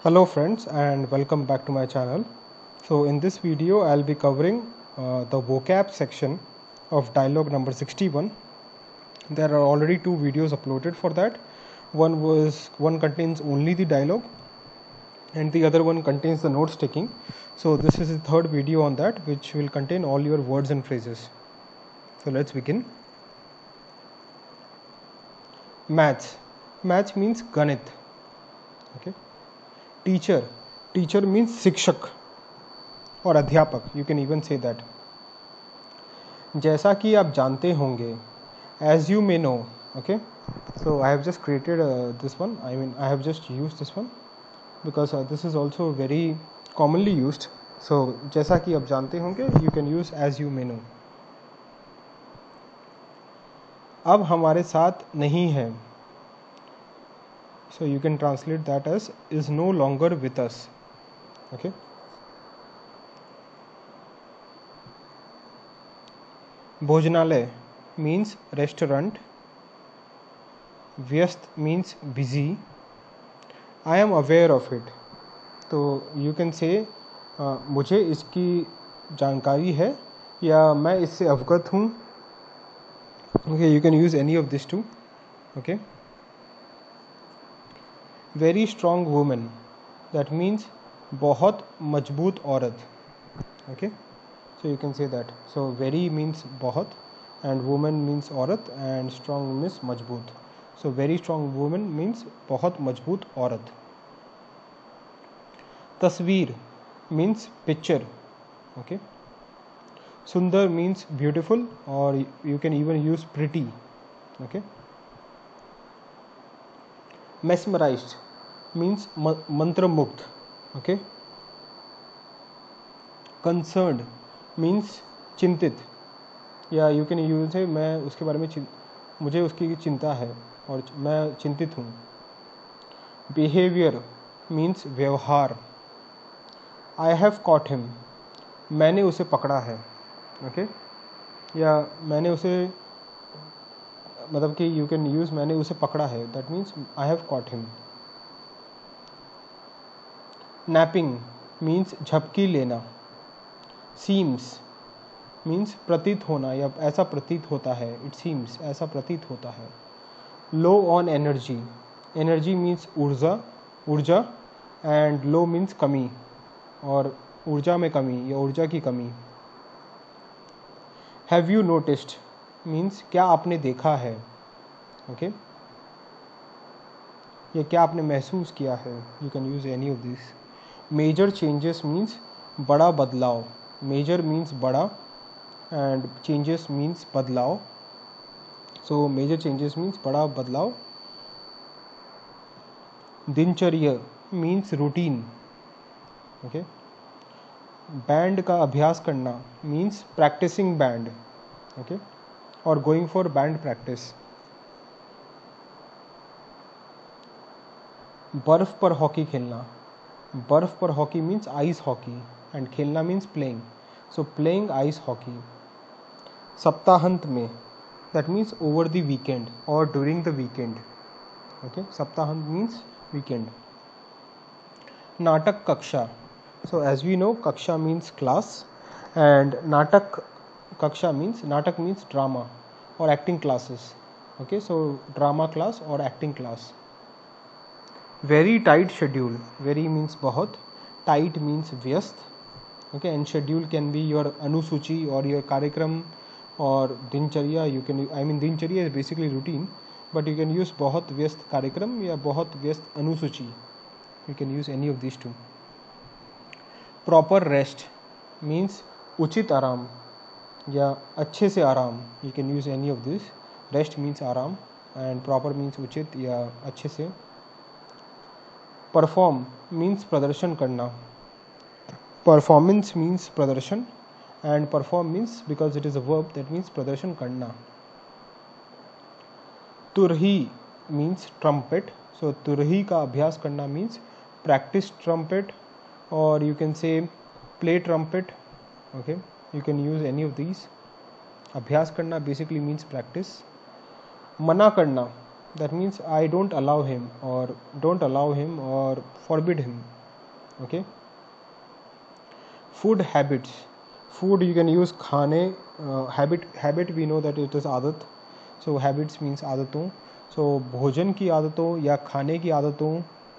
Hello friends and welcome back to my channel. So in this video I'll be covering the vocab section of dialogue number 61. There are already two videos uploaded for that. One contains only the dialogue and the other one contains the notes taking. So this is the third video on that, which will contain all your words and phrases. So let's begin. Maths. Maths means ganit. Okay. Teacher. Teacher means शिक्षक और अध्यापक. You can even say that. जैसा कि आप जानते होंगे, as you may know. Okay. So I have just created this one. I have just used this one because this is also very commonly used. So जैसा कि आप जानते होंगे, you can use as you may know. अब हमारे साथ नहीं है. So you can translate that as is no longer with us. Okay. भोजनालय means restaurant. व्यस्त means busy. I am aware of it. तो you can say मुझे इसकी जानकारी है या मैं इससे अवगत हूँ. Okay, you can use any of these two. Okay. Very strong woman. That means बहुत मजबूत औरत. Okay. So you can say that. So very means बहुत and woman means औरत and strong means मजबूत. So very strong woman means बहुत मजबूत औरत. तस्वीर means picture. Okay. सुंदर means beautiful or you can even use pretty. Okay. Mesmerized means मंत्रमुग्ध. Okay. Concerned means चिंतित या you can use है मैं उसके बारे में मुझे उसकी चिंता है और मैं चिंतित हूँ. Behavior means व्यवहार. I have caught him. मैंने उसे पकड़ा है. Okay. या मैंने उसे मतलब कि you can use मैंने उसे पकड़ा है. That means I have caught him. Napping means झपकी लेना. Seems means प्रतीत होना या ऐसा प्रतीत होता है. It seems ऐसा प्रतीत होता है. Low on energy. Energy means ऊर्जा and low means कमी और ऊर्जा में कमी या ऊर्जा की कमी. Have you noticed means क्या आपने देखा है. Okay. या क्या आपने महसूस किया है. You can use any of these. Major changes means बड़ा बदलाव. Major means बड़ा and changes means बदलाव. So major changes means बड़ा बदलाव. दिनचर्या means routine. Okay. बैंड का अभ्यास करना means practicing band. Okay. और going for band practice. बर्फ पर हॉकी खेलना. बर्फ पर hockey means ice hockey and खेलना means playing. So playing ice hockey. सप्ताहांत में that means over the weekend or during the weekend. Okay. सप्ताहांत means weekend. नाटक कक्षा. So as we know कक्षा means class and नाटक कक्षा means नाटक means drama or acting classes. Okay. So drama class or acting class. Very tight schedule. Very means बहुत. Tight means व्यस्त. Okay, and schedule can be your अनुसूची or your कार्यक्रम or दिनचर्या. You can दिनचर्या is basically routine, but you can use बहुत व्यस्त कार्यक्रम या बहुत व्यस्त अनुसूची. You can use any of these two. Proper rest means उचित आराम या अच्छे से आराम. You can use any of this. Rest means आराम and proper means उचित या अच्छे से. परफॉर्म मीन्स प्रदर्शन करना. परफॉर्मेंस मीन्स प्रदर्शन and perform means because it is a verb that means प्रदर्शन करना. तुरही मीन्स ट्रम्पेट. सो तुरही का अभ्यास करना मीन्स प्रैक्टिस ट्रम्पेट और you can say play trumpet. Okay, you can use any of these. अभ्यास करना बेसिकली मीन्स प्रैक्टिस. मना करना that means I don't allow him, or forbid him. Okay. Food habits. Food you can use खाने. Habit we know that it is आदत. So habits means आदतों. So भोजन की आदतों या खाने की आदतों.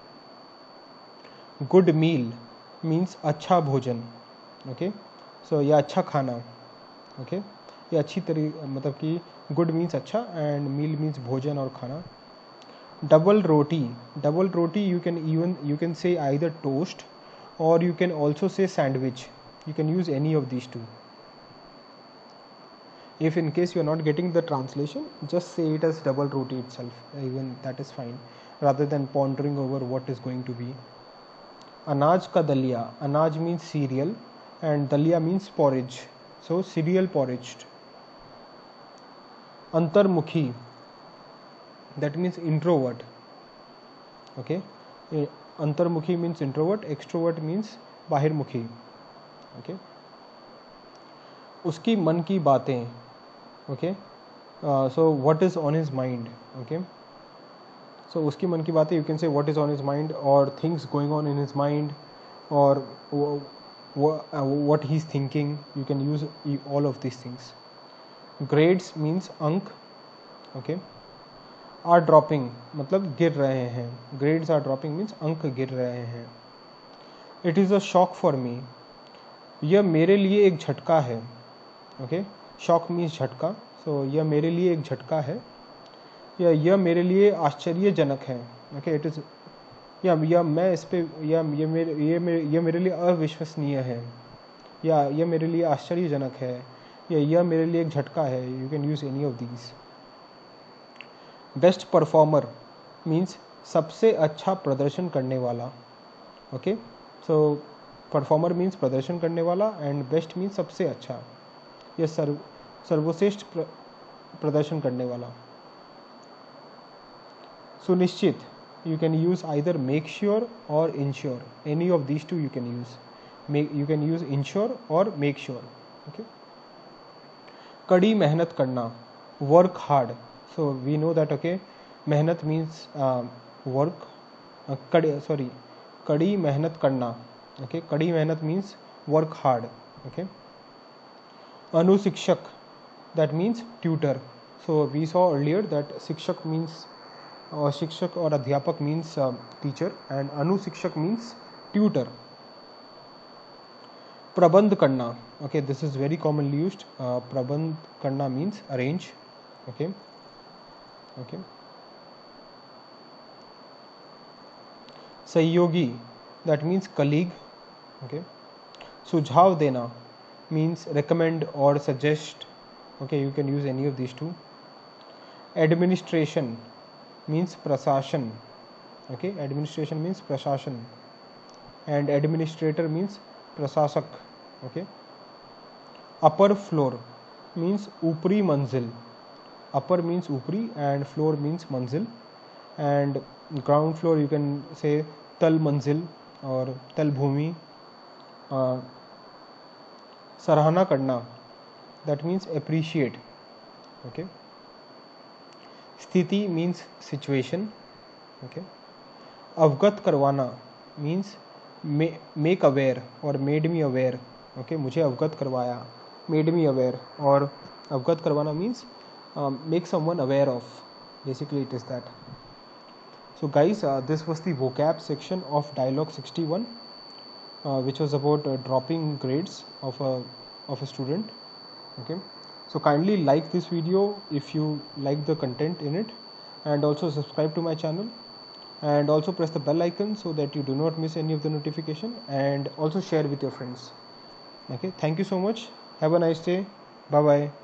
Good meal means अच्छा भोजन. Okay. So या अच्छा खाना. Okay. ये अच्छी मतलब कि good means अच्छा and meal means भोजन और खाना. Double roti you can say either toast or you can also say sandwich. You can use any of these two. If in case you are not getting the translation, just say it as double roti itself, even that is fine, rather than pondering over what is going to be. Anaj ka dalia. Anaj means cereal and dalia means porridge, so cereal porridged. Antarmukhi, that means introvert. Okay. Antarmukhi means introvert, extrovert means bahirmukhi. Okay. उसकी मन की बातें. Okay. So what is on his mind? Okay. So उसकी मन की बातें, you can say what is on his mind, or things going on in his mind, or what he's thinking. You can use all of these things. Grades means अंक. Okay. Are dropping मतलब गिर रहे हैं. Grades are dropping means अंक गिर रहे हैं. It is a shock for me. यह मेरे लिए एक झटका है. Okay. Shock means झटका. So यह मेरे लिए एक झटका है. या यह मेरे लिए आश्चर्यजनक है. Okay. It is या मैं इस पे या ये मेरे लिए अविश्वसनीय है, या यह मेरे लिए आश्चर्यजनक है, या यह मेरे लिए एक झटका है. You can use any of these. Best performer means सबसे अच्छा प्रदर्शन करने वाला. ओके. सो परफॉर्मर मीन्स प्रदर्शन करने वाला एंड बेस्ट मीन्स सबसे अच्छा या सर्वश्रेष्ठ प्रदर्शन करने वाला. सुनिश्चित, you can use either make sure or ensure. Any of these two you can use. You can use ensure or make sure. Okay. कड़ी मेहनत करना, work hard. So we know that, okay, मेहनत means work. कड़ी मेहनत करना. Okay, कड़ी मेहनत means work hard. Okay. अनुशिक्षक, that means tutor. So we saw earlier that शिक्षक means शिक्षक और अध्यापक means teacher and अनुशिक्षक means tutor. प्रबंध करना. Okay, this is very commonly used. प्रबंध करना means arrange. Okay. Okay. सहयोगी, that means colleague. Okay. सुझाव देना means recommend or suggest. Okay, you can use any of these two. Administration means प्रशासन. Okay, administration means प्रशासन and administrator means प्रशासक. Okay. Upper floor means ऊपरी मंजिल. Upper means ऊपरी and floor means मंजिल, and ground floor you can say तल मंजिल और तल भूमि. सराहना करना, that means appreciate. Okay. स्थिति means situation. Okay. अवगत करवाना means make aware or made me aware. Okay, मुझे अवगत करवाया, made me aware. और अवगत करवाना means make someone aware of. Basically it is that. So guys, this was the vocab section of dialogue 61, which was about dropping grades of a student. Okay. So kindly like this video if you like the content in it, and also subscribe to my channel, and also press the bell icon so that you do not miss any of the notification, and also share with your friends. Okay, thank you so much. Have a nice day. Bye bye.